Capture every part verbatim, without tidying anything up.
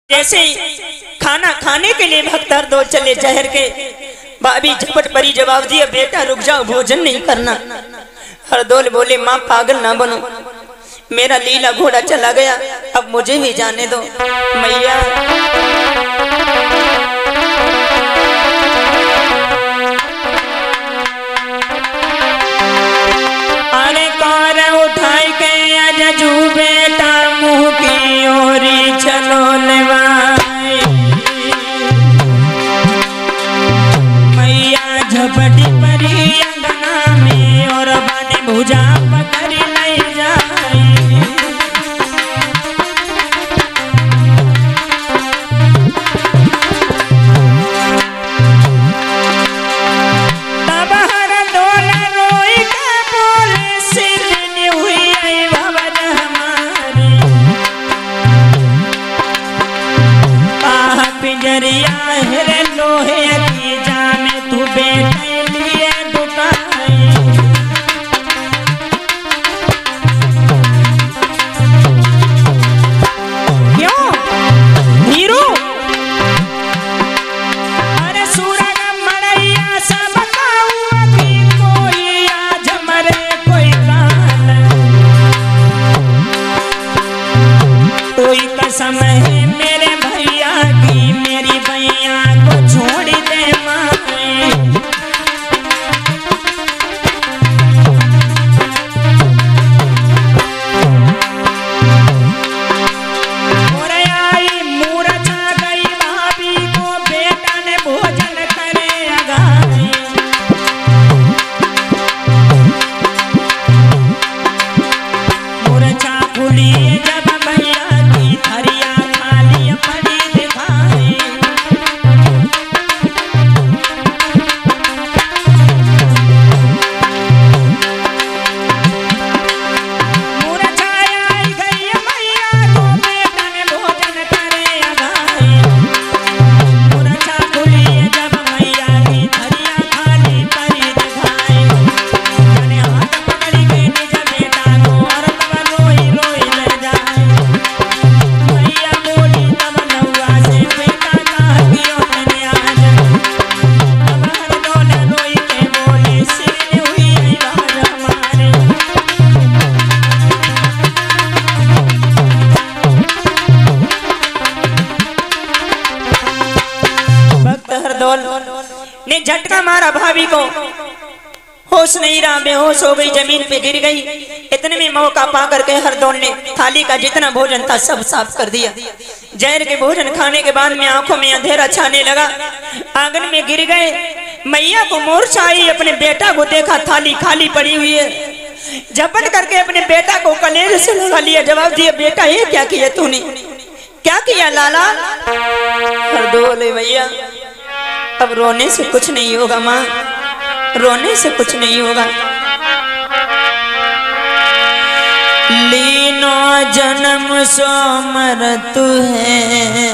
जैसे खाना खाने के लिए भक्त हरदोल चले जहर के, भाभी झपट परी जवाब दिया, बेटा रुक जाओ, भोजन नहीं करना। हरदोल बोले, माँ पागल ना बनो, मेरा लीला घोड़ा चला गया, अब मुझे भी जाने दो मैया। अरे कार उठाई के अजू बेटा मुँह की ओरी चलो लेवाई, मैया झपटी परी अंगना में और बने भुजा पकड़ ले जाए। तब हरदोल रोई के बोले, सिरनी हुई आई भवन हमारी, आह पिंजरिया हेरे लोहे की जामे तू बेटे लिए दुकाई। क्यों हीरो? अरे सूरज मड़ैया सब बताऊं कि कोई आज मरे कोई काल, कोई कसम है मेरे भैया की, मेरी भैया को छोड़ दे माए। और आई मूर्छा गई भाभी को, बेटा ने भोजन करे अगाई। मूर्छा खुली जब भैया की, थरिया खाली पड़ी दिखाई। मूर्छा आई गई मैया को, बेटा ने भोजन करे अगाई। मूर्छा खुली जब मैया की, थरिया खाली पड़ी दिखाई। जाने हाथ पकड़ी के निज बेटा को, और तब रोई रोई ले जाए। मैया बोली तब नौआ से, बेटा कहाँ गियो तने आज। तब हरदोल रोई के बोले, सिरनी हुई आई भवन हमारे। भक्त हरदोल ने झटका मारा भाभी को, होश नहीं रहा, बेहोश हो गई, जमीन पे गिर गई। इतने में मौका पा करके हरदोल ने थाली का जितना भोजन था सब साफ कर दिया। जहर के भोजन खाने के बाद में आंखों में अंधेरा छाने लगा, आंगन में गिर गए। मैया को मूर्छा आई, अपने बेटा को देखा थाली खाली पड़ी हुई है, झपट करके अपने बेटा को कलेजे से लगा लिया। जवाब दिया, बेटा ये क्या किया तूने, क्या किया लाला? हरदोल, भैया अब रोने से कुछ नहीं होगा माँ, रोने से कुछ नहीं होगा। लीनो जन्म सो मरतु है,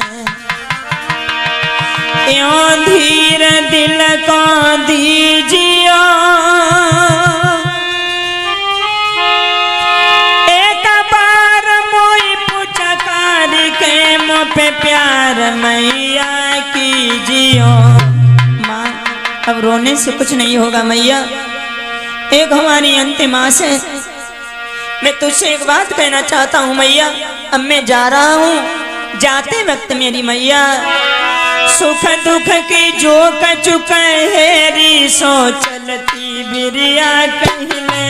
त्यों धीर दिल को दीजियो। एक बार मोई पुचकार के, मो पे प्यार मैया कीजियो। माँ अब रोने से कुछ नहीं होगा मैया, एक हमारी अंतिम आस है। मैं तुझसे एक बात कहना चाहता हूँ मैया, अब मैं जा रहा हूँ, जाते वक्त मेरी मैया सुख दुख की जो कचुक हेरी, सो चलती बिरिया कहले।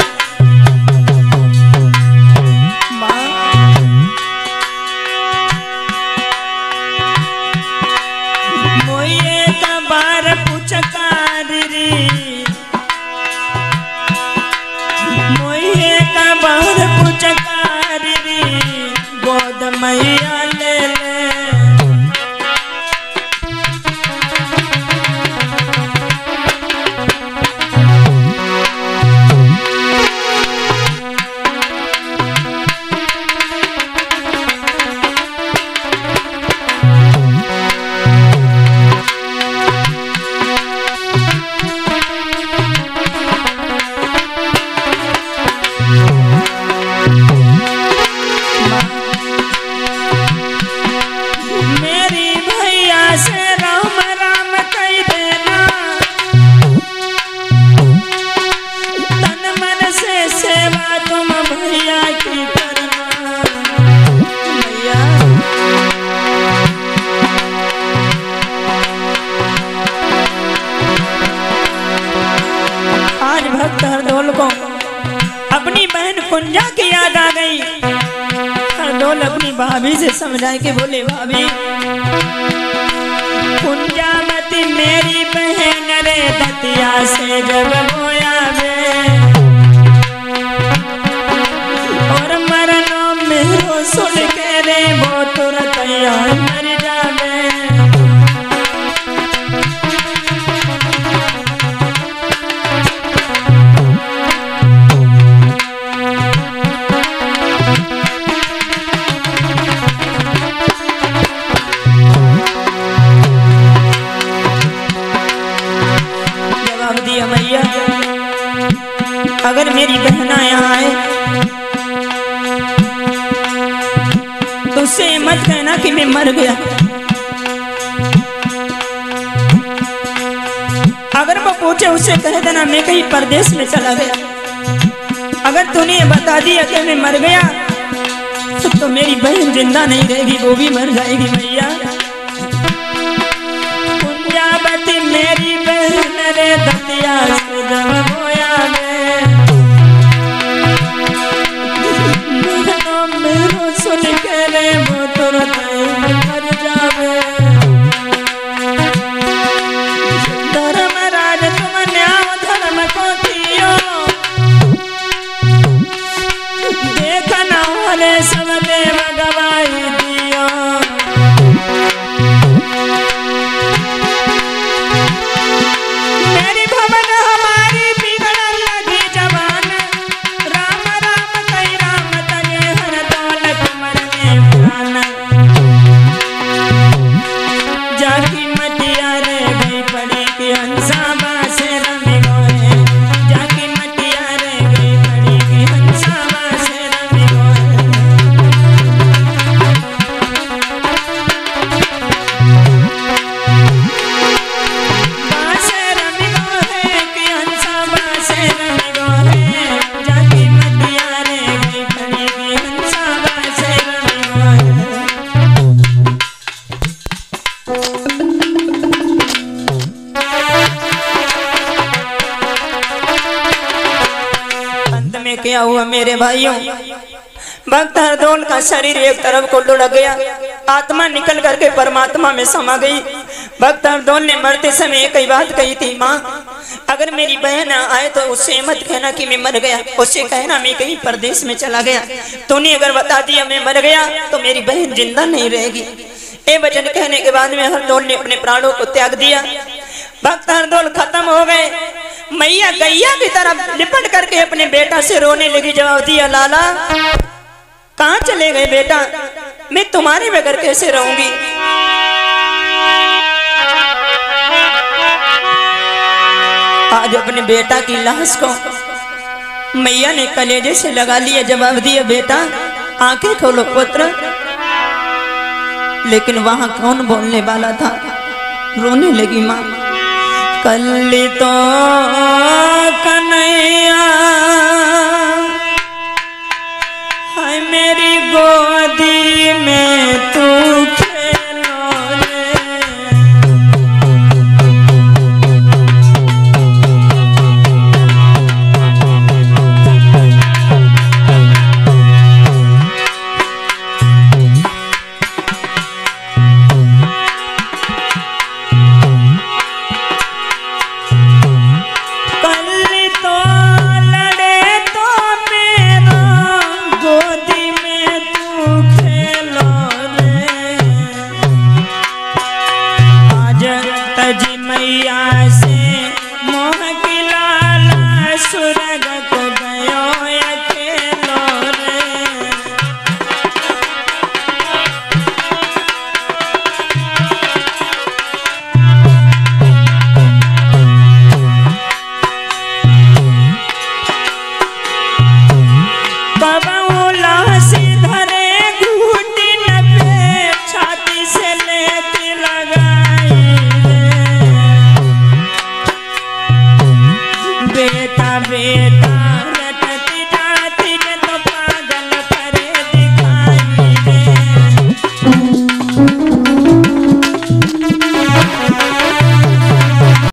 मोये का बार पुचकार री, मोये का बार पुचकार री, गोद मैया ले ले। भाभी से समझाए के बोले भाभी कुंजावती मेरी बहन रे दतिया से जब बोया वे और मरनो मेरो सुन के रे वो तुरंत मर जावे। मैया अगर मेरी बहना यहाँ आए तो उससे मत कहना कि मैं मर गया। अगर वो पूछे उससे कह देना मैं कहीं परदेश में चला गया। अगर तूने ये बता दिया कि मैं मर गया तो, तो मेरी बहन जिंदा नहीं रहेगी, वो भी मर जाएगी। मैया कुंजावती मेरी बहन रे दतिया से जब बोया वे मेरो सुन के रे वो तुरंत मर जावे। धर्मराज तुम न्याय धर्म को कियो देखना वाले सब देव गवाही दियो। क्या हुआ मेरे भाइयों, भक्त हरदौल का शरीर एक तरफ को लुढ़क गया, आत्मा निकल करके परमात्मा में समा गई। भक्त हरदौल ने मरते समय एक ही बात कही थी, माँ अगर मेरी बहन आए तो उससे मत कहना कि मैं मर गया, उससे कहना मैं कहीं परदेश में चला गया। तूने अगर बता दिया मैं मर गया तो मेरी बहन जिंदा नहीं रहेगी। ये वचन कहने के बाद में हरदौल ने अपने प्राणों को त्याग दिया। भक्त हरदौल खत्म हो गए। मैया गैया की तरफ लिपट करके अपने बेटा से रोने लगी। जवाब दिया, लाला कहाँ चले गए बेटा, मैं तुम्हारे बगैर कैसे रहूंगी। आज अपने बेटा की लाश को मैया ने कलेजे से लगा लिया। जवाब दिया, बेटा आंखें खोलो पुत्र। लेकिन वहां कौन बोलने वाला था। रोने लगी माँ, कल तो कन्हैया है मेरी गोदी में तू